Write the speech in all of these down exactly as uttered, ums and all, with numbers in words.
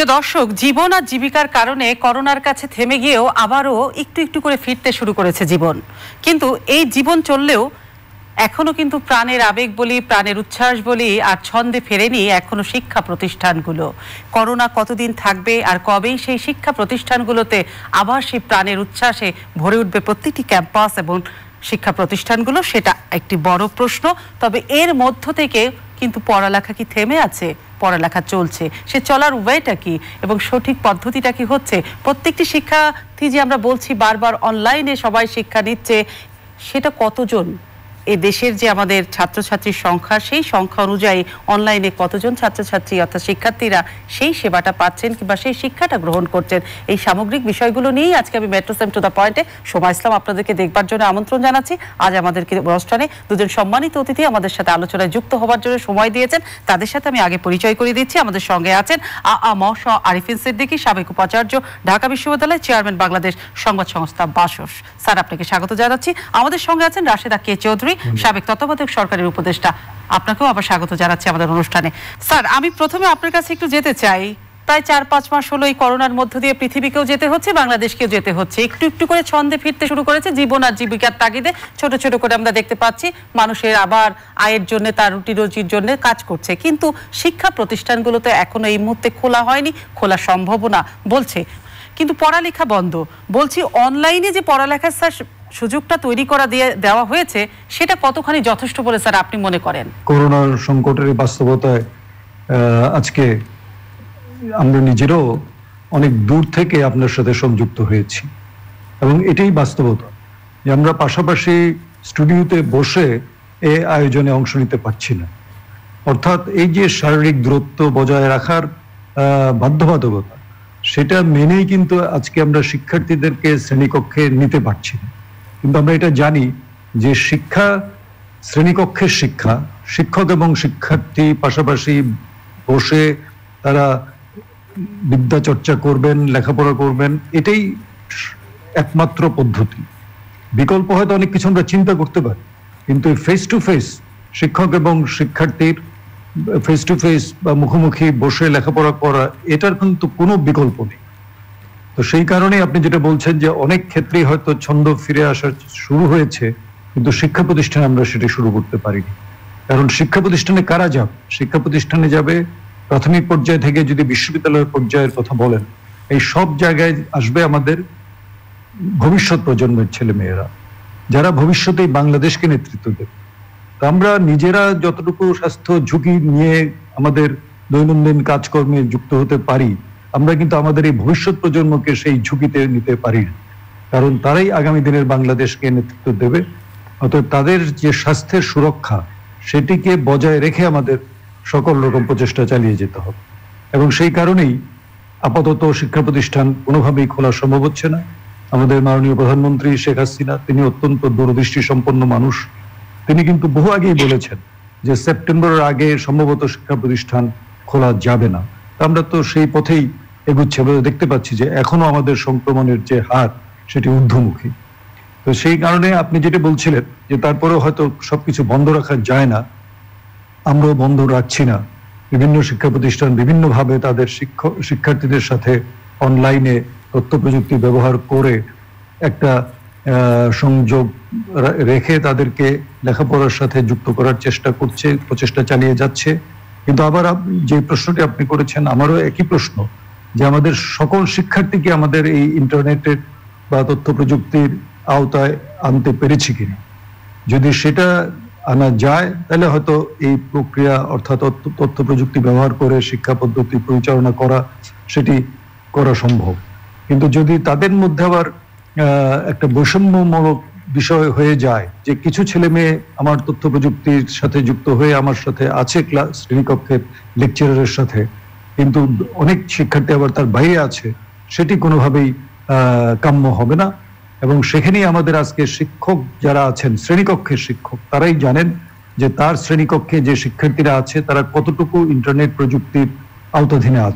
প্রিয় দর্শক, জীবন আর জীবিকার কারণে করোনার কাছে থেমে গিয়েও আবারও একটু একটু করে ফিরতে শুরু করেছে জীবন। কিন্তু এই জীবন চললেও এখনো কিন্তু প্রাণের আবেগ বলি, প্রাণের উচ্ছ্বাস বলি আর ছন্দে ফেরেনি এখনো শিক্ষা প্রতিষ্ঠানগুলো। করোনা কতদিন থাকবে আর কবেই সেই শিক্ষা প্রতিষ্ঠানগুলোতে আবার সেই প্রাণের উচ্ছ্বাসে ভরে উঠবে প্রত্যেকটি ক্যাম্পাস এবং শিক্ষা প্রতিষ্ঠানগুলো, সেটা একটি বড় প্রশ্ন। তবে এর মধ্য থেকে কিন্তু পড়ালেখা কি থেমে আছে? পড়ালেখা চলছে, সে চলার ওয়েটা কি এবং সঠিক পদ্ধতিটা কি হচ্ছে? প্রত্যেকটি শিক্ষার্থী যে আমরা বলছি বারবার অনলাইনে সবাই শিক্ষা নিচ্ছে, সেটা কতজন? এ দেশের যে আমাদের ছাত্রছাত্রীর সংখ্যা, সেই সংখ্যা অনুযায়ী অনলাইনে কতজন ছাত্রছাত্রী অর্থাৎ শিক্ষার্থীরা সেই সেবাটা পাচ্ছেন কিংবা সেই শিক্ষাটা গ্রহণ করছেন, এই সামগ্রিক বিষয়গুলো নিয়েই আজকে আমি মেট্রো সেম টু দ্য পয়েন্টে সোমা ইসলাম আপনাদেরকে দেখবার জন্য আমন্ত্রণ জানাচ্ছি। আজ আমাদেরকে অনুষ্ঠানে দুজন সম্মানিত অতিথি আমাদের সাথে আলোচনায় যুক্ত হবার জন্য সময় দিয়েছেন। তাদের সাথে আমি আগে পরিচয় করে দিচ্ছি। আমাদের সঙ্গে আছেন আ আ ম স আরিফিন সিদ্দিকী, সাবেক উপাচার্য, ঢাকা বিশ্ববিদ্যালয়ের চেয়ারম্যান, বাংলাদেশ সংবাদ সংস্থা বাসস। স্যার, আপনাকে স্বাগত জানাচ্ছি। আমাদের সঙ্গে আছেন রাশেদা কে চৌধুরী, সাবেক তত্ত্বাবধায়ক সরকারের উপদেষ্টা। আপনাকেও আবার স্বাগত জানাচ্ছি আমাদের অনুষ্ঠানে। স্যার, আমি প্রথমে আপনার কাছে একটু যেতে চাই, প্রায় চার পাঁচ মাস হলো এই করোনার মধ্য দিয়ে পৃথিবীকেও যেতে হচ্ছে, বাংলাদেশকেও যেতে হচ্ছে। একটু একটু করে ছন্দে ফিরতে শুরু করেছে জীবন আর জীবিকার তাগিদে। ছোট ছোট করে আমরা দেখতে পাচ্ছি মানুষের আবার আয়ের জন্য, তার রুটি রুজির জন্য কাজ করছে। কিন্তু শিক্ষা প্রতিষ্ঠানগুলোতে এখনো এই মুহূর্তে খোলা হয়নি, খোলা সম্ভব না বলছে। কিন্তু পড়ালেখা বন্ধ বলছি। অনলাইনে যে পড়ালেখার স্যার সুযোগটা তৈরি করা দিয়ে দেওয়া হয়েছে, সেটা কতখানি যথেষ্ট বলে স্যার আপনি মনে করেন? করোনার সংকটের বাস্তবতায় আজকে আমরা নিজেরাও অনেক দূর থেকে আপনার সাথে সংযুক্ত হয়েছি এবং এটাই বাস্তবতা যে আমরা পাশাপাশি স্টুডিওতে বসে এই আয়োজনে অংশ নিতে পারছি না। অর্থাৎ এই যে শারীরিক দূরত্ব বজায় রাখার বাধ্যবাধকতা, সেটা মেনেই কিন্তু আজকে আমরা শিক্ষার্থীদেরকে শ্রেণীকক্ষে নিতে পারছি না। কিন্তু আমরা এটা জানি যে শিক্ষা, শ্রেণীকক্ষের শিক্ষা, শিক্ষক এবং শিক্ষার্থী পাশাপাশি বসে তারা বিদ্যা চর্চা করবেন, লেখাপড়া করবেন, এটাই একমাত্র পদ্ধতি। বিকল্প হয়তো অনেক কিছু আমরা চিন্তা করতে পারি, কিন্তু ফেস টু ফেস শিক্ষক এবং শিক্ষার্থীর ফেস টু ফেস বা মুখোমুখি বসে লেখাপড়া করা, এটার কিন্তু কোনো বিকল্প নেই। তো সেই কারণে আপনি যেটা বলছেন যে অনেক ক্ষেত্রেই হয়তো ছন্দ ফিরে আসা শুরু হয়েছে, কিন্তু শিক্ষা প্রতিষ্ঠানে আমরা সেটা শুরু করতে পারিনি। কারণ শিক্ষা প্রতিষ্ঠানে কারা যাবে? শিক্ষা প্রতিষ্ঠানে যাবে প্রাথমিক পর্যায় থেকে, যদি বিশ্ববিদ্যালয়ের পর্যায়ের কথা বলেন, এই সব জায়গায় আসবে আমাদের ভবিষ্যৎ প্রজন্মের ছেলে মেয়েরা, যারা ভবিষ্যতেই বাংলাদেশকে নেতৃত্ব দেবে। তা আমরা নিজেরা যতটুকু স্বাস্থ্য ঝুঁকি নিয়ে আমাদের দৈনন্দিন কাজকর্মে যুক্ত হতে পারি, আমরা কিন্তু আমাদের এই ভবিষ্যৎ প্রজন্মকে সেই ঝুঁকিতে নিতে পারি না, কারণ তারাই আগামী দিনের বাংলাদেশকে নেতৃত্ব দেবে। অতএব তাদের যে স্বাস্থ্যের সুরক্ষা, সেটিকে বজায় রেখে আমাদের সকল রকম প্রচেষ্টা চালিয়ে যেতে হবে। এবং সেই কারণেই আপাতত শিক্ষা প্রতিষ্ঠান কোনোভাবেই খোলা সম্ভব হচ্ছে না। আমাদের মাননীয় প্রধানমন্ত্রী শেখ হাসিনা, তিনি অত্যন্ত দূরদৃষ্টি সম্পন্ন মানুষ। তিনি কিন্তু বহু আগেই বলেছেন যে সেপ্টেম্বরের আগে সম্ভবত শিক্ষা প্রতিষ্ঠান খোলা যাবে না। আমরা তো সেই পথেই এগুচ্ছে। আমরা দেখতে পাচ্ছি যে এখনো আমাদের সংক্রমণের যে হার, সেটি ঊর্ধ্বমুখী। তো সেই কারণে আপনি যেটা বলছিলেন যে তারপরেও হয়তো সবকিছু বন্ধ রাখা যায় না, আমরাও বন্ধ রাখছি না। বিভিন্ন শিক্ষা প্রতিষ্ঠান বিভিন্নভাবে তাদের শিক্ষক শিক্ষার্থীদের সাথে অনলাইনে তথ্য প্রযুক্তি ব্যবহার করে একটা সংযোগ রেখে তাদেরকে লেখাপড়ার সাথে যুক্ত করার চেষ্টা করছে, প্রচেষ্টা চালিয়ে যাচ্ছে। কিন্তু আবার যে প্রশ্নটি আপনি করেছেন, আমারও একই প্রশ্ন, যে আমাদের সকল শিক্ষার্থীকে আমাদের এই ইন্টারনেটের বা তথ্য প্রযুক্তির আওতায় আনতে পেরেছি কিনা। যদি সেটা আনা যায়, তাহলে হয়তো এই প্রক্রিয়া অর্থাৎ তথ্য প্রযুক্তি ব্যবহার করে শিক্ষা পদ্ধতি পরিচালনা করা, সেটি করা সম্ভব। কিন্তু যদি তাদের মধ্যে আবার একটা বৈষম্যমূলক বিষয় হয়ে যায় যে কিছু ছেলে মেয়ে আমার তথ্য প্রযুক্তির সাথে যুক্ত হয়ে আমার সাথে আছে ক্লাস শ্রেণীকক্ষের লেকচারের সাথে, কিন্তু অনেক শিক্ষার্থী আবার তার বাইরে আছে, সেটি কোনোভাবেই কাম্য হবে না। এবং সেখানেই আমাদের আজকে শিক্ষক যারা আছেন, শ্রেণীকক্ষের শিক্ষক, তারাই জানেন যে তার শ্রেণীকক্ষে যে শিক্ষার্থীরা আছে তারা কতটুকু ইন্টারনেট প্রযুক্তির আওতাধীনে আছে।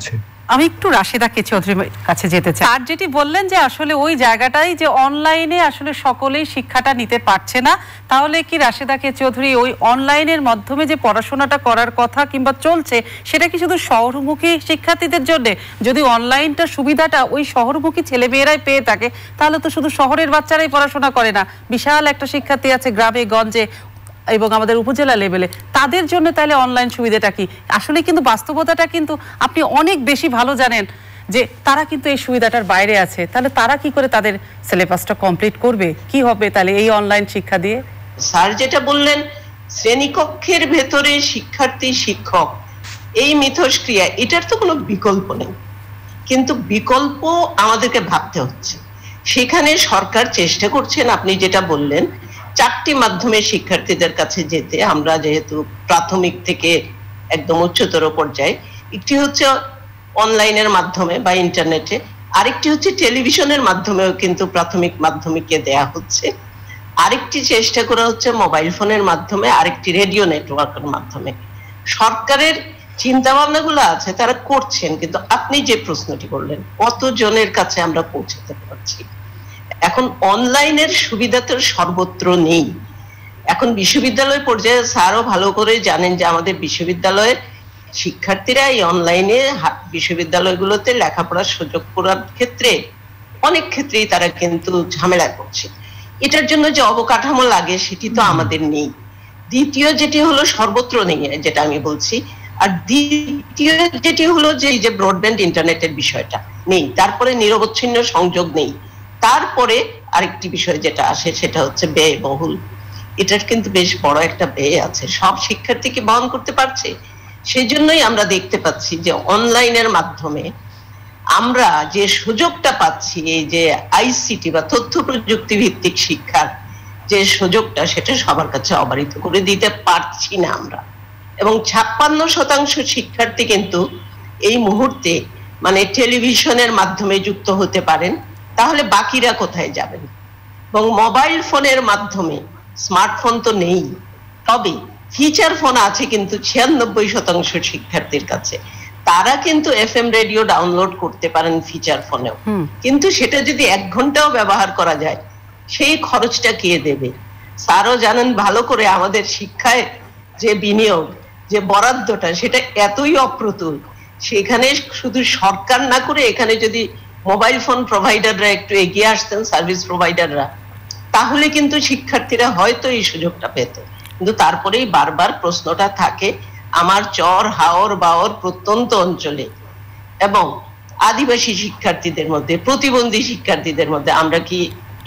আমি একটু রাশেদা কে চৌধুরীর কাছে যেতে চাই। আর যেটি বললেন যে আসলে ওই জায়গাটাই যে অনলাইনে আসলে সকলেই শিক্ষাটা নিতে পারছে না, তাহলে কি রাশেদা কে চৌধুরী ওই অনলাইনের মাধ্যমে যে পড়াশোনাটা করার কথা কিংবা চলছে সেটা কি শুধু শহরমুখী শিক্ষার্থীদের জন্য? যদি অনলাইনটা সুবিধাটা ওই শহরমুখী ছেলেমেয়েরাই পেয়ে থাকে তাহলে তো শুধু শহরের বাচ্চারাই পড়াশোনা করে না, বিশাল একটা শিক্ষার্থী আছে গ্রামে গঞ্জে এবং আমাদের উপজেলা লেভেলে, তাদের জন্য তাহলে অনলাইন সুবিধাটা কি? আসলে কিন্তু বাস্তবতাটা কিন্তু আপনি অনেক বেশি ভালো জানেন যে তারা কিন্তু এই সুবিধাটার বাইরে আছে, তাহলে তারা কি করে তাদের সিলেবাসটা কমপ্লিট করবে? কি হবে তাহলে এই অনলাইন শিক্ষা দিয়ে? স্যার যেটা বললেন শ্রেণীকক্ষের ভেতরে শিক্ষার্থী শিক্ষক এই মিথস্ক্রিয়া, এটার তো কোনো বিকল্প নেই, কিন্তু বিকল্প আমাদেরকে ভাবতে হচ্ছে। সেখানে সরকার চেষ্টা করছেন আপনি যেটা বললেন চারটি মাধ্যমে শিক্ষার্থীদের কাছে যেতে। আমরা যেহেতু প্রাথমিক থেকে একদম উচ্চতর পর্যায়ে, একটি হচ্ছে অনলাইনের মাধ্যমে বা ইন্টারনেটে, আরেকটি হচ্ছে টেলিভিশনের মাধ্যমেও কিন্তু প্রাথমিক মাধ্যমিকে দেয়া হচ্ছে, আরেকটি চেষ্টা করা হচ্ছে মোবাইল ফোনের মাধ্যমে, আরেকটি রেডিও নেটওয়ার্কের মাধ্যমে। সরকারের চিন্তা ভাবনাগুলো আছে, তারা করছেন, কিন্তু আপনি যে প্রশ্নটি করলেন কতজনের কাছে আমরা পৌঁছাতে পারছি? এখন অনলাইনের সুবিধা তো সর্বত্র নেই। এখন বিশ্ববিদ্যালয় পর্যায়ে স্যারও ভালো করে জানেন যে আমাদের বিশ্ববিদ্যালয়ের শিক্ষার্থীরা এই অনলাইনে বিশ্ববিদ্যালয়গুলোতে লেখাপড়ার সুযোগ করার ক্ষেত্রে অনেক ক্ষেত্রেই তারা কিন্তু ঝামেলা করছে। এটার জন্য যে অবকাঠামো লাগে সেটি তো আমাদের নেই। দ্বিতীয় যেটি হলো সর্বত্র নেই, যেটা আমি বলছি। আর দ্বিতীয় যেটি হলো যে এই যে ব্রডব্যান্ড ইন্টারনেটের বিষয়টা নেই, তারপরে নিরবচ্ছিন্ন সংযোগ নেই। তারপরে আরেকটি বিষয় যেটা আসে সেটা হচ্ছে ব্যয়বহুল। এটার কিন্তু বেশ বড় একটা ব্যয় আছে, সব শিক্ষার্থীকে বহন করতে পারছে। সেই জন্যই আমরা দেখতে পাচ্ছি যে অনলাইনের মাধ্যমে আমরা যে সুযোগটা পাচ্ছি, এই যে আইসিটি বা তথ্য প্রযুক্তি ভিত্তিক শিক্ষার যে সুযোগটা, সেটা সবার কাছে অবারিত করে দিতে পারছি না আমরা। এবং ছাপ্পান্ন শতাংশ শিক্ষার্থী কিন্তু এই মুহূর্তে মানে টেলিভিশনের মাধ্যমে যুক্ত হতে পারেন, তাহলে বাকিরা কোথায় যাবেন? এবং মোবাইল ফোনের মাধ্যমে, স্মার্টফোন তো নেই, তবে ফিচার ফোন আছে কিন্তু ছিয়ানব্বই শতাংশ শিক্ষার্থীর কাছে। তারা কিন্তু এফ এম রেডিও ডাউনলোড করতে পারেন ফিচার ফোনেও, কিন্তু সেটা যদি এক ঘন্টাও ব্যবহার করা যায় সেই খরচটা কে দেবে? স্যারও জানেন ভালো করে আমাদের শিক্ষায় যে বিনিয়োগ, যে বরাদ্দটা, সেটা এতই অপ্রতুল। সেখানে শুধু সরকার না করে এখানে যদি মোবাইল ফোন প্রোভাইডাররা একটু এগিয়ে আসতেন, সার্ভিস প্রোভাইডাররা, তাহলে কিন্তু শিক্ষার্থীরা হয়তো এই সুযোগটা পেত। কিন্তু তারপরেই বারবার প্রশ্নটা থাকে আমার চর হাওর বাওর প্রত্যন্ত অঞ্চলে এবং আদিবাসী শিক্ষার্থীদের মধ্যে, প্রতিবন্ধী শিক্ষার্থীদের মধ্যে আমরা কি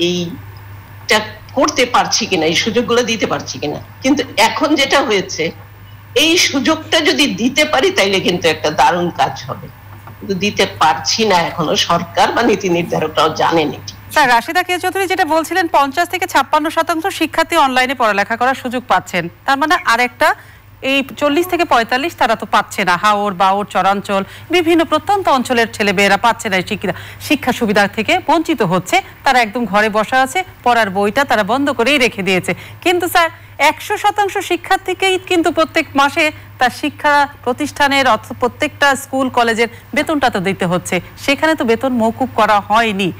এইটা করতে পারছি কিনা, এই সুযোগগুলো দিতে পারছি কিনা? কিন্তু এখন যেটা হয়েছে, এই সুযোগটা যদি দিতে পারি তাইলে কিন্তু একটা দারুণ কাজ হবে, কিন্তু দিতে পারছি না এখনো। সরকার বা নীতি নির্ধারকরাও জানেন এটি। স্যার রাশেদা কে চৌধুরী যেটা বলছিলেন পঞ্চাশ থেকে ছাপ্পান্ন শতাংশ শিক্ষার্থী অনলাইনে পড়ালেখা করার সুযোগ পাচ্ছেন, তার মানে আরেকটা এই চল্লিশ থেকে পঁয়তাল্লিশ তারা তো পাচ্ছে না। হাওর বাওর চরাঞ্চল বিভিন্ন প্রত্যন্ত অঞ্চলের ছেলেমেয়েরা পাচ্ছে না, শিক্ষা শিক্ষা সুবিধা থেকে বঞ্চিত হচ্ছে। তারা একদম ঘরে বসা আছে, পড়ার বইটা তারা বন্ধ করেই রেখে দিয়েছে। কিন্তু স্যার একশো শতাংশ শিক্ষার্থীকেই কিন্তু প্রত্যেক মাসে তার শিক্ষা প্রতিষ্ঠানের প্রত্যেকটা স্কুল কলেজের বেতনটা তো দিতে হচ্ছে, সেখানে তো বেতন মওকুফ করা হয়নি।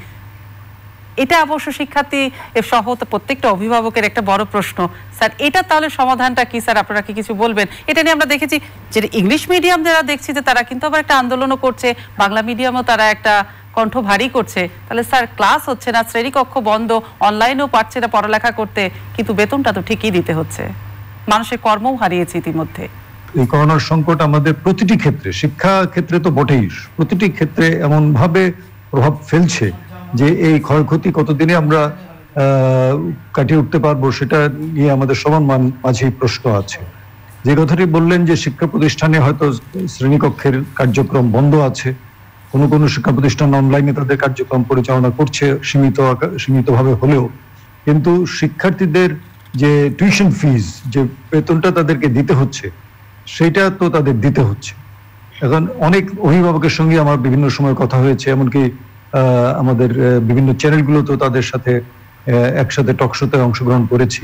এটা অবশ্য শিক্ষার্থী সহ প্রত্যেকটা অভিভাবকের একটা বড় প্রশ্ন। স্যার এটা তাহলে সমাধানটা কি? স্যার আপনারা কি কিছু বলবেন? এটা নিয়ে আমরা দেখেছি যে ইংলিশ মিডিয়াম যারা দেখছি যে তারা কিন্তু আবার একটা আন্দোলনও করছে, বাংলা মিডিয়ামও তারা একটা কণ্ঠ ভারী করছে। তাহলে স্যার ক্লাস হচ্ছে না, শ্রেণীকক্ষ বন্ধ, অনলাইনেও পারছে না পড়ালেখা করতে, কিন্তু বেতনটা তো ঠিকই দিতে হচ্ছে। মানুষের কর্মও হারিয়েছে ইতিমধ্যে। এই করোনার সংকট আমাদের প্রতিটি ক্ষেত্রে, শিক্ষা ক্ষেত্রে তো বটেই, প্রতিটি ক্ষেত্রে এমন ভাবে প্রভাব ফেলছে যে এই ক্ষয়ক্ষতি কতদিনে আমরা কাটিয়ে উঠতে পারবো সেটা নিয়ে আমাদের সবার মাঝে প্রশ্ন আছে। যে কথাটি বললেন যে শিক্ষা প্রতিষ্ঠানে হয়তো শ্রেণীকক্ষের কার্যক্রম বন্ধ আছে, কোনো কোনো শিক্ষা প্রতিষ্ঠান অনলাইনে তাদের কার্যক্রম পরিচালনা করছে সীমিত সীমিতভাবে হলেও, কিন্তু শিক্ষার্থীদের যে টিউশন ফিজ, যে বেতনটা তাদেরকে দিতে হচ্ছে, সেটা তো তাদের দিতে হচ্ছে। এখন অনেক অভিভাবকের সঙ্গে আমার বিভিন্ন সময় কথা হয়েছে, এমনকি আমাদের বিভিন্ন চ্যানেলগুলো তো তাদের সাথে একসাথে টকশোতে অংশগ্রহণ করেছি,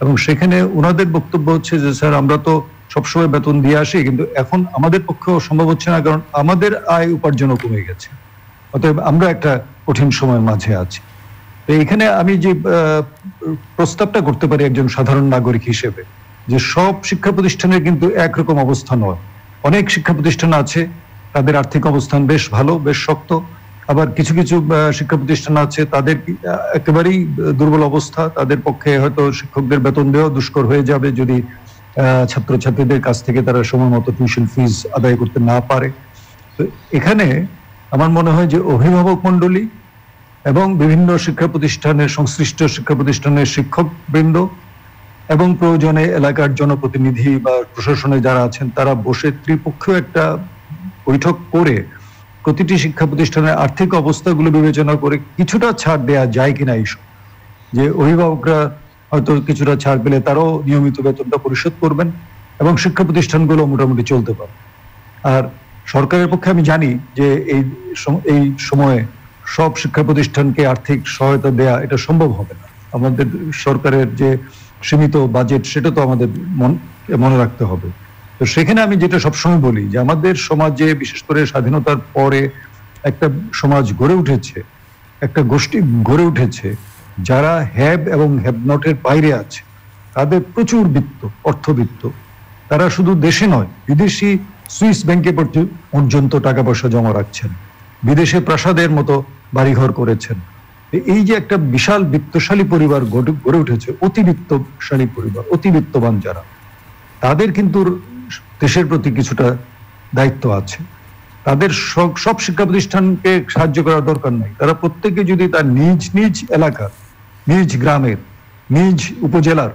এবং সেখানে ওনাদের বক্তব্য হচ্ছে যে স্যার আমরা তো সবসময় বেতন দিয়ে আসি, কিন্তু এখন আমাদের পক্ষেও সম্ভব হচ্ছে না, কারণ আমাদের আয় উপার্জনও কমে গেছে, অতএব আমরা একটা কঠিন সময়ের মাঝে আছি। তো এখানে আমি যে প্রস্তাবটা করতে পারি একজন সাধারণ নাগরিক হিসেবে, যে সব শিক্ষা প্রতিষ্ঠানের কিন্তু একরকম অবস্থা নয়। অনেক শিক্ষা প্রতিষ্ঠান আছে তাদের আর্থিক অবস্থান বেশ ভালো, বেশ শক্ত, আবার কিছু কিছু শিক্ষা প্রতিষ্ঠান আছে তাদের একেবারেই দুর্বল অবস্থা, তাদের পক্ষে হয়তো শিক্ষকদের বেতন দেওয়া দুষ্কর হয়ে যাবে যদি ছাত্রছাত্রীদের কাছ থেকে তারা সময় মতো টিউশন ফিস আদায় করতে না পারে। তো এখানে আমার মনে হয় যে অভিভাবক মণ্ডলী এবং বিভিন্ন শিক্ষা প্রতিষ্ঠানের সংশ্লিষ্ট শিক্ষা প্রতিষ্ঠানের শিক্ষক বৃন্দ এবং প্রয়োজনে এলাকার জনপ্রতিনিধি বা প্রশাসনে যারা আছেন তারা বসে ত্রিপক্ষীয় একটা বৈঠক করে প্রতিটি শিক্ষা প্রতিষ্ঠানের আর্থিক অবস্থাগুলো বিবেচনা করে কিছুটা ছাড় দেয়া যায় কিনা, এইসব যে অভিভাবকরা হয়তো কিছুটা ছাড় পেলে তারাও নিয়মিত বেতনটা পরিশোধ করবেন এবং শিক্ষা প্রতিষ্ঠানগুলো মোটামুটি চলতে পারে। আর সরকারের পক্ষে আমি জানি যে এই এই সময়ে সব শিক্ষা প্রতিষ্ঠানকে আর্থিক সহায়তা দেয়া এটা সম্ভব হবে না, আমাদের সরকারের যে সীমিত বাজেট সেটা তো আমাদের মনে রাখতে হবে। তো সেখানে আমি যেটা সবসময় বলি যে আমাদের সমাজে বিশেষ করে স্বাধীনতার পরে একটা সমাজ গড়ে উঠেছে, একটা গোষ্ঠী গড়ে উঠেছে যারা হ্যাব এবং হ্যাভ নটের বাইরে আছে, তাদের প্রচুর বিত্ত অর্থবিত্ত, তারা শুধু দেশে নয় বিদেশি সুইস ব্যাংকে পর্যন্ত টাকা পয়সা জমা রাখছেন, বিদেশে প্রাসাদের মতো বাড়িঘর করেছেন। এই যে একটা বিশাল বিত্তশালী পরিবার গড়ে উঠেছে, অতিবিত্তশালী পরিবার, অতিবিত্তবান যারা, তাদের কিন্তু দেশের প্রতি কিছুটা দায়িত্ব আছে। তাদের সব শিক্ষা প্রতিষ্ঠানকে সাহায্য করার দরকার নাই, তারা প্রত্যেকে যদি তার নিজ নিজ এলাকার, নিজ গ্রামের, নিজ উপজেলার,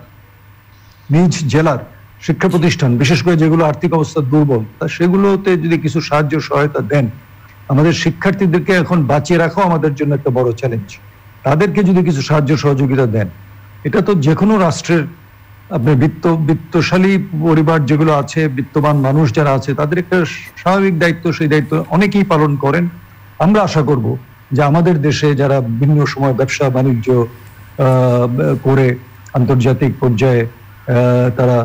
নিজ জেলার শিক্ষা প্রতিষ্ঠান বিশেষ করে যেগুলো আর্থিক অবস্থা দুর্বল, তা সেগুলোতে যদি কিছু সাহায্য সহায়তা দেন, আমাদের শিক্ষার্থীদেরকে এখন বাঁচিয়ে রাখাও আমাদের জন্য একটা বড় চ্যালেঞ্জ, তাদেরকে যদি কিছু সাহায্য সহযোগিতা দেন, এটা তো যে কোনো রাষ্ট্রের আপনার বিত্ত বিত্তশালী পরিবার যেগুলো আছে, বিত্তবান মানুষ যারা আছে, তাদের একটা স্বাভাবিক দায়িত্ব, সেই দায়িত্ব অনেকেই পালন করেন। আমরা আশা করব যে আমাদের দেশে যারা বিভিন্ন সময় ব্যবসা বাণিজ্য করে আন্তর্জাতিক পর্যায়ে তারা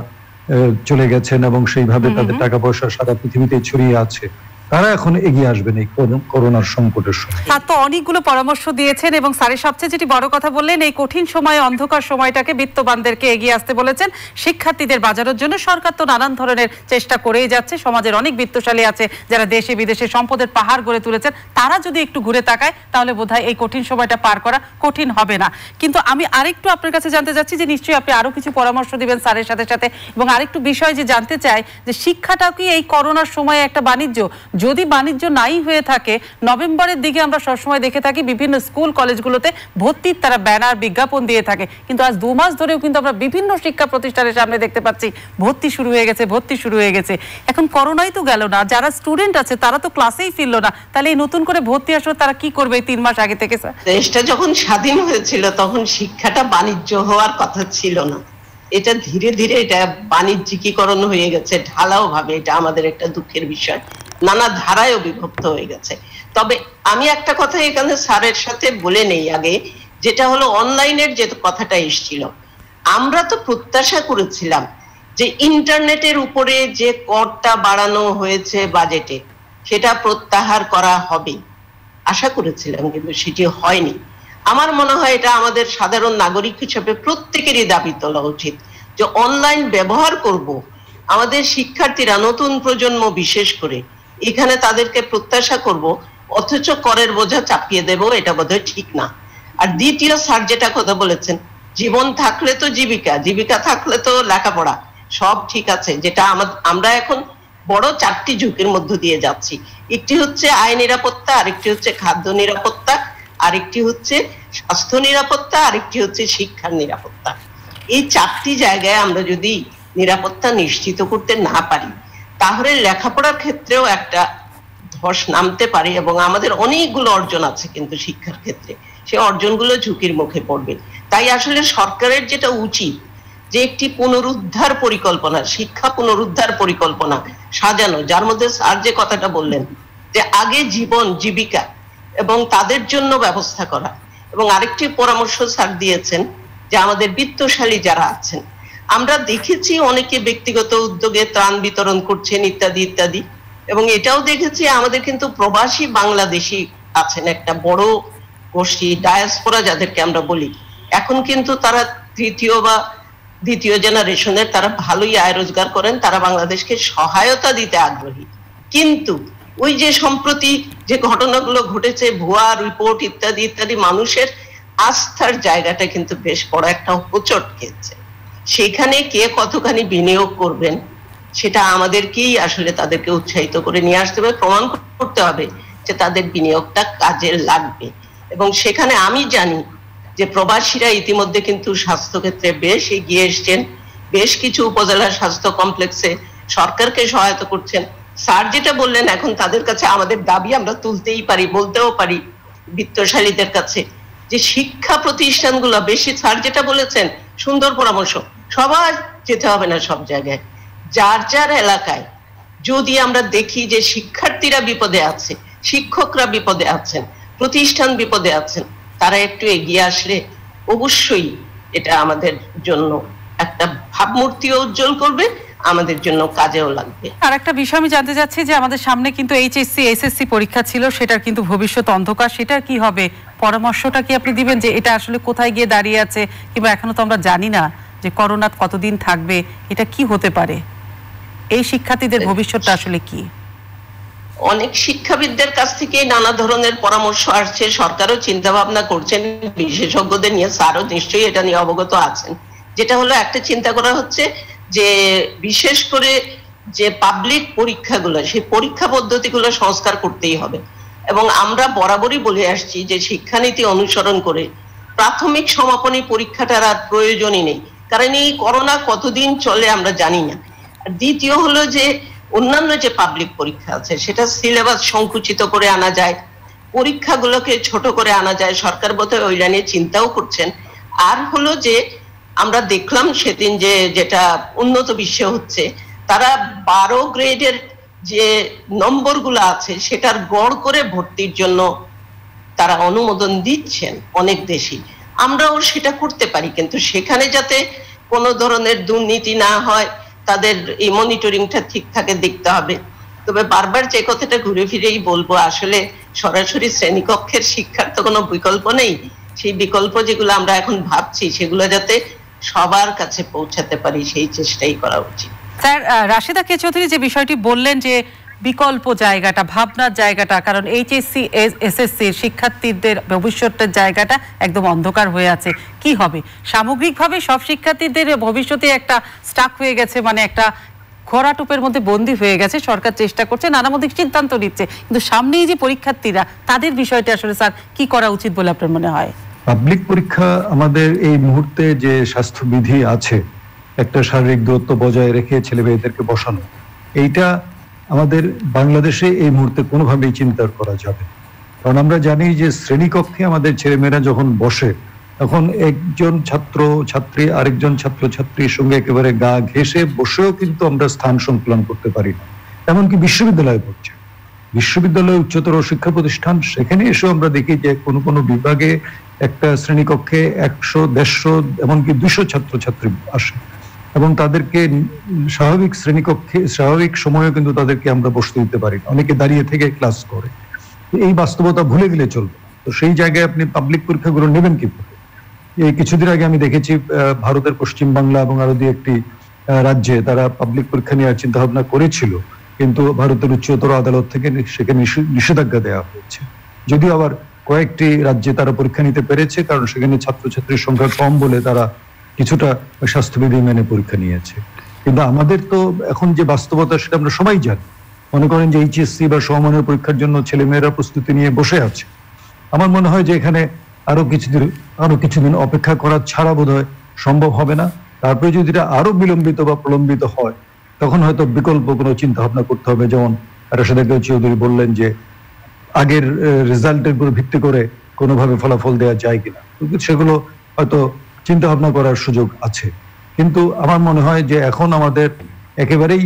চলে গেছেন এবং সেইভাবে তাদের টাকা পয়সা সারা পৃথিবীতে ছড়িয়ে আছে, তারা এখন এগিয়ে আসবেন এই করোনার সংকটের সময়। স্যার তো অনেকগুলো পরামর্শ দিয়েছেন এবং স্যারের সবচেয়ে যেটি বড় কথা বললেন, এই কঠিন সময়ে অন্ধকার সময়টাকে বিত্তবানদেরকে এগিয়ে আসতে বলেছেন, শিক্ষার্থীদের বাঁচানোর জন্য সরকার তো নানান ধরনের চেষ্টা করেই যাচ্ছে, সমাজের অনেক বিত্তশালী আছে যারা দেশে বিদেশে সম্পদের পাহাড় গড়ে তুলেছেন, তারা যদি একটু ঘুরে তাকায় তাহলে বোধহয় এই কঠিন সময়টা পার করা কঠিন হবে না। কিন্তু আমি আরেকটু আপনার কাছে জানতে চাচ্ছি যে নিশ্চয়ই আপনি আরো কিছু পরামর্শ দিবেন স্যারের সাথে সাথে, এবং আরেকটু বিষয় যে জানতে চাই যে শিক্ষাটা কি এই করোনার সময় একটা বাণিজ্য? যদি বাণিজ্য নাই হয়ে থাকে, নভেম্বরের দিকে আমরা সবসময় দেখে থাকি বিভিন্ন স্কুল কলেজগুলোতে ভর্তির তারা ব্যানার বিজ্ঞাপন দিয়ে থাকে, কিন্তু আজ দু মাস ধরেও কিন্তু আমরা বিভিন্ন শিক্ষা প্রতিষ্ঠানের সামনে দেখতে পাচ্ছি ভর্তি শুরু হয়ে গেছে, ভর্তি শুরু হয়ে গেছে। এখন করোনাই তো গেল না, যারা স্টুডেন্ট আছে তারা তো ক্লাসেই ফিরলো না, তাহলে এই নতুন করে ভর্তি আসলে তারা কি করবে এই তিন মাস আগে থেকে? স্যার, দেশটা যখন স্বাধীন হয়েছিল তখন শিক্ষাটা বাণিজ্য হওয়ার কথা ছিল না, এটা ধীরে ধীরে এটা বাণিজ্যিকীকরণ হয়ে গেছে ঢালাও ভাবে। এটা আমাদের একটা দুঃখের বিষয়, নানা ধারায় বিভক্ত হয়ে গেছে। তবে আমি একটা কথা এখানে স্যারের সাথে বলে নেই আগে, যেটা হলো অনলাইনের যে কথাটা এসেছিল, আমরা তো প্রত্যাশা করেছিলাম যে ইন্টারনেটের উপরে যে করটা বাড়ানো হয়েছে বাজেটে সেটা প্রত্যাহার করা হবে, আশা করেছিলাম, কিন্তু সেটি হয়নি। আমার মনে হয় এটা আমাদের সাধারণ নাগরিক হিসেবে প্রত্যেকেরই দাবি তোলা উচিত যে অনলাইন ব্যবহার করব, আমাদের শিক্ষার্থীরা নতুন প্রজন্ম বিশেষ করে এখানে তাদেরকে প্রত্যাশা করব, অথচ করের বোঝা চাপিয়ে দেব, এটা বোধহয় ঠিক না। আর দ্বিতীয় স্যার যেটা কথা বলেছেন, জীবন থাকলে তো জীবিকা, জীবিকা থাকলে তো লেখাপড়া, সব ঠিক আছে। যেটা আমরা এখন বড় চারটি ঝুঁকির মধ্য দিয়ে যাচ্ছি, একটি হচ্ছে আয় নিরাপত্তা, আরেকটি হচ্ছে খাদ্য নিরাপত্তা, আরেকটি হচ্ছে স্বাস্থ্য নিরাপত্তা, আরেকটি হচ্ছে শিক্ষার নিরাপত্তা। এই চারটি জায়গায় আমরা যদি নিরাপত্তা নিশ্চিত করতে না পারি, তাহলে লেখাপড়ার ক্ষেত্রেও একটা ধস নামতে পারে এবং আমাদের অনেকগুলো অর্জন আছে কিন্তু শিক্ষার ক্ষেত্রে সেই অর্জনগুলো ঝুঁকির মুখে পড়বে। তাই আসলে সরকারের যেটা উচিত যে একটি পুনরুদ্ধার পরিকল্পনা, শিক্ষা পুনরুদ্ধার পরিকল্পনা সাজানো, যার মধ্যে স্যার যে কথাটা বললেন যে আগে জীবন জীবিকা এবং তাদের জন্য ব্যবস্থা করা, এবং আরেকটি পরামর্শ স্যার দিয়েছেন যে আমাদের বিত্তশালী যারা আছেন আমরা দেখেছি অনেকে ব্যক্তিগত উদ্যোগে ত্রাণ বিতরণ করছেন ইত্যাদি ইত্যাদি, এবং এটাও দেখেছি আমাদের কিন্তু প্রবাসী বাংলাদেশি আছেন একটা বড় গোষ্ঠী, ডায়াসপোরা যাদেরকে আমরা বলি। এখন কিন্তু তারা তৃতীয় বা দ্বিতীয় জেনারেশনের, তারা ভালোই আয় রোজগার করেন, তারা বাংলাদেশকে সহায়তা দিতে আগ্রহী। কিন্তু ওই যে সম্প্রতি যে ঘটনাগুলো ঘটেছে, ভুয়া রিপোর্ট ইত্যাদি ইত্যাদি, মানুষের আস্থার জায়গাটা কিন্তু বেশ বড় একটা হোঁচট খেয়েছে। সেখানে কে কতখানি বিনিয়োগ করবেন সেটা আমাদেরকেই আসলে তাদেরকে উৎসাহিত করে নিয়ে আসতে হবে, প্রমাণ করতে হবে যে তাদের বিনিয়োগটা কাজে লাগবে। এবং সেখানে আমি জানি যে প্রবাসীরা ইতিমধ্যে কিন্তু স্বাস্থ্য ক্ষেত্রে বেশ এগিয়ে এসছেন, বেশ কিছু উপজেলা স্বাস্থ্য কমপ্লেক্সে সরকারকে সহায়তা করছেন। স্যার যেটা বললেন, এখন তাদের কাছে আমাদের দাবি আমরা তুলতেই পারি, বলতেও পারি বিত্তশালীদের কাছে, যে শিক্ষা প্রতিষ্ঠানগুলো বেশি, স্যার যেটা বলেছেন সুন্দর পরামর্শ, সবাই যেতে হবে না সব জায়গায়, যার যার এলাকায় যদি আমরা দেখি যে শিক্ষার্থীরা বিপদে আছে, শিক্ষকরা বিপদে আছেন, প্রতিষ্ঠান বিপদে আছেন, তারা একটু এগিয়ে আসলে অবশ্যই এটা আমাদের জন্য একটা ভাবমূর্তিও উজ্জ্বল করবে, আমাদের জন্য কাজেও লাগবে। আর একটা বিষয় আমি জানতে চাচ্ছি যে আমাদের সামনে কিন্তু এইচএসসি এসএসসি পরীক্ষা ছিল, সেটার কিন্তু ভবিষ্যৎ অন্ধকার, সেটার কি হবে? পরামর্শটা কি আপনি দিবেন যে এটা আসলে কোথায় গিয়ে দাঁড়িয়ে আছে, কিংবা এখনো তো আমরা জানি না যে করোনা কতদিন থাকবে, এটা কি হতে পারে? এই শিক্ষার্থীদের ভবিষ্যৎটা আসলে কি? অনেক শিক্ষাবিদদের কাছ থেকে নানা ধরনের পরামর্শ আসছে, সরকারও চিন্তা ভাবনা করছেন, বিশেষজ্ঞদের নিয়ে, স্যারও নিশ্চয়ই এটা নিয়ে অবগত আছেন। যেটা হলো, একটা চিন্তা করা হচ্ছে যে বিশেষ করে যে পাবলিক পরীক্ষাগুলো, সেই পরীক্ষা পদ্ধতিগুলো সংস্কার করতেই হবে। এবং আমরা বরাবরই বলে আসছি যে শিক্ষানীতি অনুসরণ করে প্রাথমিক সমাপনী পরীক্ষাটার আর প্রয়োজনই নেই, কারণ এই করোনা কতদিন চলে আমরা জানি না। আর দ্বিতীয় হলো যে অন্যান্য যে পাবলিক পরীক্ষা আছে সেটা সিলেবাস সংকুচিত করে আনা যায়, পরীক্ষাগুলোকে ছোট করে আনা যায়, সরকার বোধহয় ওই লাইনে চিন্তাও করছেন। আর হলো যে আমরা দেখলাম সেদিন যে যেটা উন্নত বিশ্বে হচ্ছে, তারা বারো গ্রেডের যে নম্বরগুলো আছে সেটার গড় করে ভর্তির জন্য তারা অনুমোদন দিচ্ছেন অনেক দেশই। আমরাও সেটা করতে পারি, কিন্তু সেখানে যাতে কোনো ধরনের দুর্নীতি না হয়, তাদের এই মনিটরিংটা ঠিক থাকে দেখতে হবে। তবে বারবার যে কথাটা ঘুরে ফিরেই বলবো, আসলে সরাসরি শ্রেণীকক্ষের শিক্ষার তো কোনো বিকল্প নেই। সেই বিকল্প যেগুলো আমরা এখন ভাবছি সেগুলো যাতে সবার কাছে পৌঁছাতে পারি, সেই চেষ্টাই করা উচিত। স্যার, রাশেদা কে চৌধুরী যে বিষয়টি বললেন যে বিকল্প জায়গাটা, ভাবনার জায়গাটা, কারণ এইচএসসি এসএসসি শিক্ষার্থীদের ভবিষ্যতের জায়গাটা একদম অন্ধকার হয়ে আছে, কি হবে? সামগ্রিকভাবে সব শিক্ষার্থীদের ভবিষ্যতে একটা স্টাক হয়ে গেছে, মানে একটা খরাটোপের মধ্যে বন্দী হয়ে গেছে। সরকার চেষ্টা করছে, নানামুখী সিদ্ধান্ত নিচ্ছে, কিন্তু সামনেই যে পরীক্ষার্থীরা, তাদের বিষয়টা আসলে স্যার কি করা উচিত বলে আপনার মনে হয়? পাবলিক পরীক্ষা, আমাদের এই মুহূর্তে যে স্বাস্থ্যবিধি আছে, একটা শারীরিক দূরত্ব বজায় রেখে ছেলে মেয়েদেরকে বসানো, এইটা আমাদের বাংলাদেশে এই মুহূর্তে কোনোভাবেই চিন্তা করা যাবে। কারণ আমরা জানি যে শ্রেণীকক্ষে আমাদের ছেলেমেয়েরা যখন বসে, তখন একজন ছাত্র ছাত্রী আরেকজন ছাত্র ছাত্রীর সঙ্গে একেবারে গা ঘেঁষে বসেও কিন্তু আমরা স্থান সংকুলন করতে পারি না। এমনকি বিশ্ববিদ্যালয়ে পড়ছে, বিশ্ববিদ্যালয় উচ্চতর শিক্ষা প্রতিষ্ঠান, সেখানে এসেও আমরা দেখি যে কোনো কোনো বিভাগে একটা শ্রেণীকক্ষে একশো দেড়শো এমনকি দুশো ছাত্রছাত্রী আসে, এবং তাদেরকে স্বাভাবিক শ্রেণীকক্ষে স্বাভাবিক সময়ে কিন্তু তাদেরকে আমরা বসতে দিতে পারি না, অনেকে দাঁড়িয়ে থেকে ক্লাস করে। এই বাস্তবতা ভুলে গেলে চলবে। তো সেই জায়গায় আপনি পাবলিক পরীক্ষাগুলো নেবেন কিভাবে? এই কিছুদিন আগে আমি দেখেছি ভারতের পশ্চিম বাংলা এবং আরো দুই একটি রাজ্যে তারা পাবলিক পরীক্ষা নেওয়ার চিন্তা ভাবনা করেছিল, কিন্তু ভারতের উচ্চতর আদালত থেকে সেখানে নিষেধাজ্ঞা দেওয়া হয়েছে। যদিও আবার কয়েকটি রাজ্যে তারা পরীক্ষা নিতে পেরেছে, কারণ সেখানে ছাত্রছাত্রীর সংখ্যা কম বলে তারা কিছুটা স্বাস্থ্যবিধি মেনে পরীক্ষা নিয়েছে। কিন্তু আমাদের তো এখন যে বাস্তবতা সেটা আমরা সবাই জানি। মনে করেন যে এইচএসসি বা সমমানের পরীক্ষার জন্য ছেলে মেয়েরা প্রস্তুতি নিয়ে বসে আছে। আমার মনে হয় যে এখানে আরো কিছুদিন আরো কিছুদিন অপেক্ষা করা ছাড়া বোধ হয় সম্ভব হবে না। তারপরে যদি এটা আরো বিলম্বিত বা প্রলম্বিত হয়, তখন হয়তো বিকল্প কোনো চিন্তা ভাবনা করতে হবে। যেমন রাশেদা চৌধুরী বললেন যে আগের রেজাল্টের উপর ভিত্তি করে কোনোভাবে ফলাফল দেওয়া যায় কিনা, সেগুলো হয়তো চিন্তা ভাবনা করার সুযোগ আছে। কিন্তু আমার মনে হয় যে এখন আমাদের একেবারেই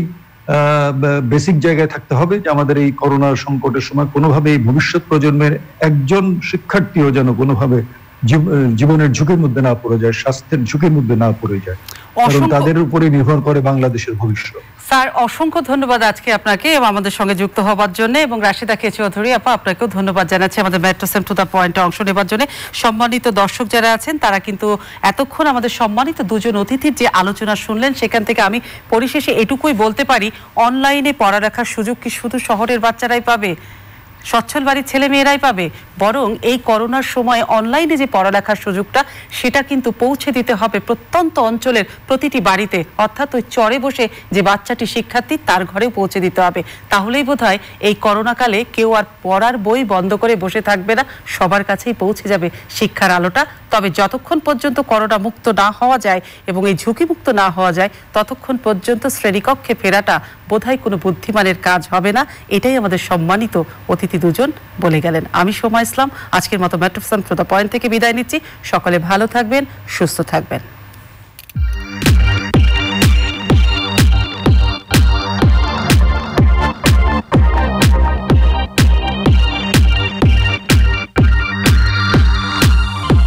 বেসিক জায়গায় থাকতে হবে যে আমাদের এই করোনার সংকটের সময় কোনোভাবে এই ভবিষ্যৎ প্রজন্মের একজন শিক্ষার্থীও যেন কোনোভাবে জীবনের ঝুঁকির মধ্যে না পড়ে যায়, স্বাস্থ্যের ঝুঁকির মধ্যে না পড়ে যায়। কারণ তাদের উপরে নির্ভর করে বাংলাদেশের ভবিষ্যৎ। স্যার অসংখ্য ধন্যবাদ আজকে আপনাকে এবং আমাদের সঙ্গে যুক্ত হওয়ার জন্য, এবং রাশিদা কে চৌধুরী আপা আপনাকেও ধন্যবাদ জানাচ্ছি আমাদের মেট্রো সেম টু দ্য পয়েন্টে অংশ নেবার জন্য। সম্মানিত দর্শক যারা আছেন তারা কিন্তু এতক্ষণ আমাদের সম্মানিত দুজন অতিথির যে আলোচনা শুনলেন, সেখান থেকে আমি পরিশেষে এটুকুই বলতে পারি, অনলাইনে পড়ালেখার সুযোগ কি শুধু শহরের বাচ্চারাই পাবে, সচ্ছল বাড়ির ছেলে মেয়েরাই পাবে? বরং এই করোনার সময় অনলাইনে যে পড়ালেখার সুযোগটা, সেটা কিন্তু পৌঁছে দিতে হবে প্রত্যন্ত অঞ্চলের প্রতিটি বাড়িতে, অর্থাৎ ওই চরে বসে যে বাচ্চাটি শিক্ষার্থী তার ঘরেও পৌঁছে দিতে হবে। তাহলেই বোধহয় এই করোনাকালে কেউ আর পড়ার বই বন্ধ করে বসে থাকবে না, সবার কাছেই পৌঁছে যাবে শিক্ষার আলোটা। তবে যতক্ষণ পর্যন্ত করোনা মুক্ত না হওয়া যায় এবং এই ঝুঁকিমুক্ত না হওয়া যায়, ততক্ষণ পর্যন্ত শ্রেণীকক্ষে ফেরাটা বোধহয় কোনো বুদ্ধিমানের কাজ হবে না। এটাই আমাদের সম্মানিত অতিথি দুজন বলে গেলেন। আমি সময় ইসলাম আজকের মতো metro same to the point থেকে বিদায় নিচ্ছি। সকলে ভালো থাকবেন, সুস্থ থাকবেন।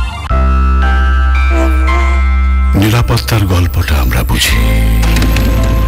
নিরাপত্তার গল্পটা আমরা বুঝি,